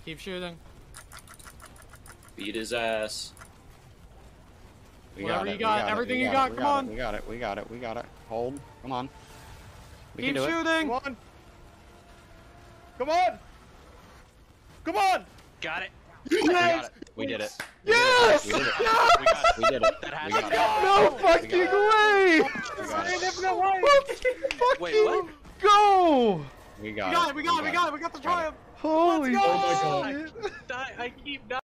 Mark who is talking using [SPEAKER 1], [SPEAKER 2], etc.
[SPEAKER 1] Keep shooting.
[SPEAKER 2] Beat his ass.
[SPEAKER 1] Whatever you got, everything you got, come on.
[SPEAKER 3] We got it. Hold. Come on. We
[SPEAKER 1] Keep
[SPEAKER 3] can do
[SPEAKER 1] shooting.
[SPEAKER 3] It. Come on. Come on.
[SPEAKER 4] Got it.
[SPEAKER 3] Yes! We did it.
[SPEAKER 1] Yes!
[SPEAKER 3] We did it. We did it.
[SPEAKER 4] That has
[SPEAKER 3] We
[SPEAKER 4] to
[SPEAKER 3] got
[SPEAKER 4] go.
[SPEAKER 1] No fucking way!
[SPEAKER 4] Wait, what?
[SPEAKER 1] Go!
[SPEAKER 3] We got it.
[SPEAKER 1] We got the triumph!
[SPEAKER 3] Holy
[SPEAKER 1] Let's go!
[SPEAKER 3] shit.
[SPEAKER 4] I keep dying.